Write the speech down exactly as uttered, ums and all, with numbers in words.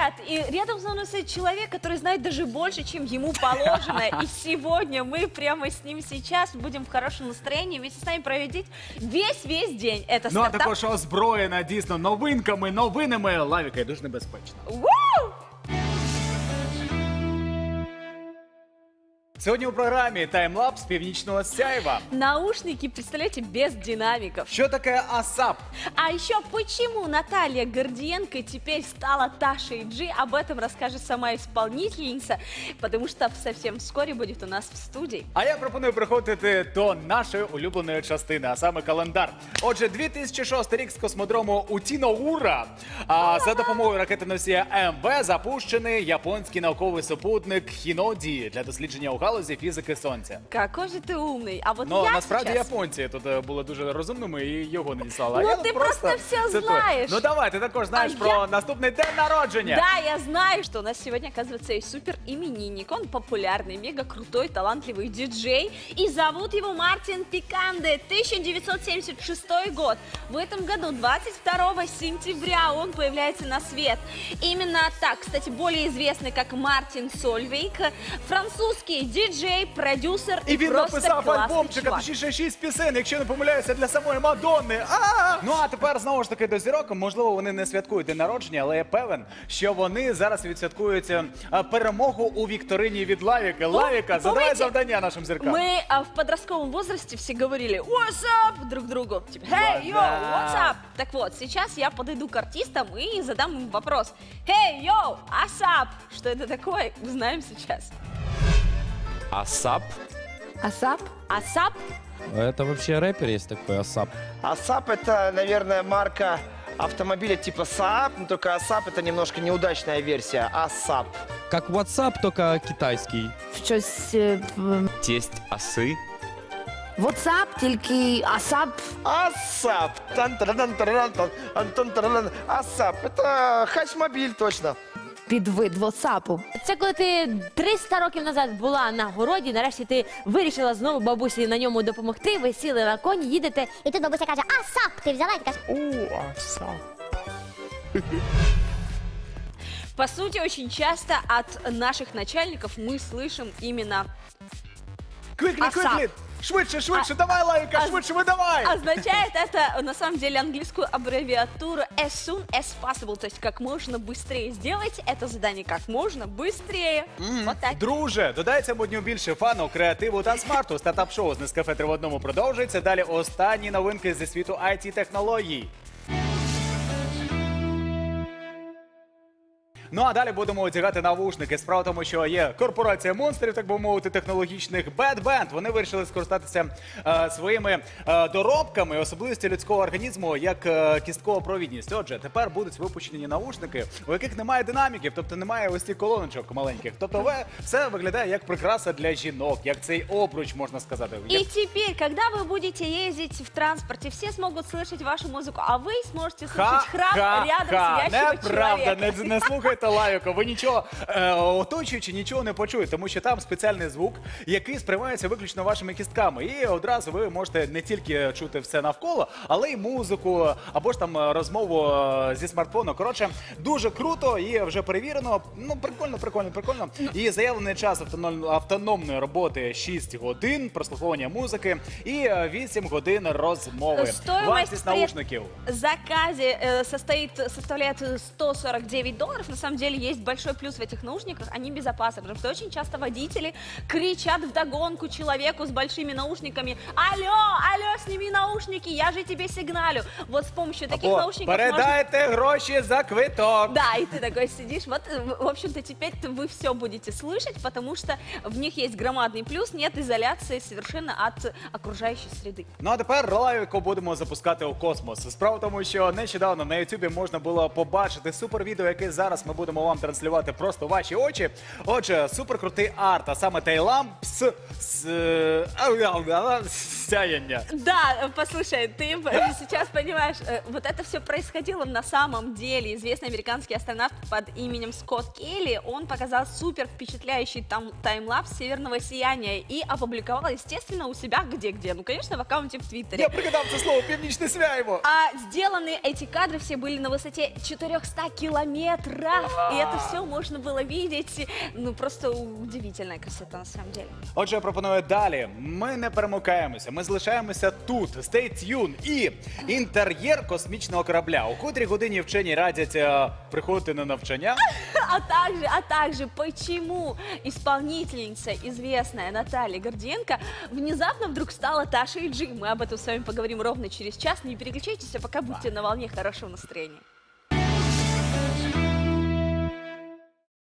Нет, и рядом со мной стоит человек, который знает даже больше, чем ему положено. И сегодня мы прямо с ним сейчас будем в хорошем настроении вместе с нами проводить весь-весь день. Это Ну а стартап. також озброєна дійсно новинками, новинами. Лавіка і дуже небезпечно. Вау! Сьогодні у програмі таймлапс Північного Сяйва. Наушники, представляете, без динамиков. Що таке асап? А еще почему Наталья Гордиенко теперь стала Ташей Джи, об этом расскажет сама исполнительница, потому что совсем вскоре будет у нас в студии. А я пропоную приходити до нашої улюбленої частини, а саме календар. Отже, дві тисячі шостий рік з космодрому Утінаура а, за допомогою ракети-носія ем ве запущений японський науковий супутник Хіноді для дослідження у галузі фізики Сонця. Какой же ты умный. А вот Ну, я насправді сейчас... японці тут е, були дуже розумними і його не діслали. Ну, а я ти тут просто все цитую. знаєш. Ну давай, ти також знаєш А про я- наступний день народження. Да, я знаю, что у нас сегодня, оказывается, есть супер именинник. Он популярный, мега крутой, талантливый диджей. И зовут его Мартин Пиканде. тысяча девятьсот семьдесят шестой год. В этом году, двадцать второго сентября, он появляется на свет. Именно так, кстати, более известный как Мартин Сольвейк. Французский диджей, продюсер и, І він просто написав классный альбомчик, а чувак. точніше шість пісень, якщо не помиляюся, для самої Мадонни. А! Ну а тепер знову ж таки до зірок. Можливо, вони не святкують день народження, але я певен, що вони зараз відсвяткують е, перемогу у вікторині від Лавіка. Лавіка, задавай помните, завдання нашим зіркам. Мы а, в подростковом возрасте все говорили «What's up?» друг другу. Типа «Hey, yo, Да. what's up?» Так вот, сейчас я подойду к артистам и задам им вопрос. «Hey, yo, what's up?» Что это такое? Узнаем сейчас. Асап? Асап? Асап? Это вообще рэпер есть такой, Асап. Асап это, наверное, марка автомобиля типа Saab, но только Асап это немножко неудачная версия. Асап. Как WhatsApp, только китайский. Щось. е, в- Тесть осы. WhatsApp, тільки Асап. Асап. Тан-таран-таран-тан, антон-таран. Асап. Это хачмобиль точно. Підвид WhatsApp. Це коли ти триста років назад була на городі, нарешті ти вирішила знову бабусі на ньому допомогти, ви сіли на коні, їдете. І тут бабуся каже, а сап, ти взяла і ти кажеш, О, Асап. По сути, очень часто от наших начальников мы слышим именно Квиклі, Асап. квиклі! Швидше, швидше, А- давай, Лавіка, а- швидше, видавай! Означает это на самом деле английскую аббревиатуру as soon as possible, то есть как можно быстрее. Сделайте это задание как можно быстрее. Вот так. Друже, додай цьому дню більше фану, креативу та смарту. Стартап-шоу з Нескафе три в одному продовжується. Далі останні новинки зі світу ай ті-технологій. Ну а далі будемо одягати навушники. Справа в тому, що є корпорація монстрів, так би мовити, технологічних Bad Band. Вони вирішили скористатися е, своїми е, доробками, особливості людського організму, як е, кісткова провідність. Отже, тепер будуть випущені навушники, у яких немає динаміків, тобто немає ось цих колоночок маленьких. Тобто ви- все виглядає як прикраса для жінок, як цей обруч, можна сказати. И теперь, когда вы будете ездить в транспорте, все смогут слышать вашу музыку, а вы сможете слышать храп рядом сидящего Неправда, человека. не, не слухайте Лавіка, ви нічого, е, оточуючи, нічого не почуєте, тому що там спеціальний звук, який сприймається виключно вашими кістками. І одразу ви можете не тільки чути все навколо, але й музику, або ж там е, розмову е, зі смартфону. Коротше, дуже круто і вже перевірено. Ну, прикольно, прикольно, прикольно. І заявлений час автоном- автономної роботи шість годин, прослуховування музики і е, вісім годин розмови. Стоимость Вартість при наушників. заказе э, состоит, составляет сто сорок девять долларов. На самом деле есть большой плюс в этих наушниках, они безопасны, потому что очень часто водители кричат вдогонку человеку с большими наушниками: алло, алло, сними наушники, я же тебе сигналю. Вот с помощью таких Або наушников можно... передайте гроші за квиток. Да, и ты такой сидишь, вот, в в общем-то, теперь вы все будете слышать, потому что в них есть громадный плюс, нет изоляции совершенно от окружающей среды. Ну а тепер Лавіку будемо запускати у космос. Справа в тому, що нещодавно на Ютубі можна було побачити супервідео, яке зараз ми будемо вам транслювати просто в ваші очі. Отже, суперкрутий арт, а саме тайлампс з е, сяяння. Да, послушай, ты э, сейчас понимаешь, э, вот это все происходило на самом деле. Известный американский астронавт под именем Скотт Келли, он показал супер впечатляющий там таймлапс северного сияния и опубликовал, естественно, у себя где-где? Ну, конечно, в аккаунте в Твиттере. Я пригадав це слово «Північне Свяйво». А сделаны эти кадры все были на высоте четырехсот километров. И это все можно было видеть. Ну, просто удивительная красота на самом деле. Отже, я пропоную далі. Ми не перемикаємося, ми залишаємося тут. Stay tuned. І інтер'єр космічного корабля. У котрій годині вчені радять е, приходити на навчання. А также, а также, почему исполнительница, известная Наталья Гордиенко, внезапно вдруг стала Ташей Джи. Мы об этом с вами поговорим ровно через час. Не переключайтесь, а пока будьте на волне хорошего настроения.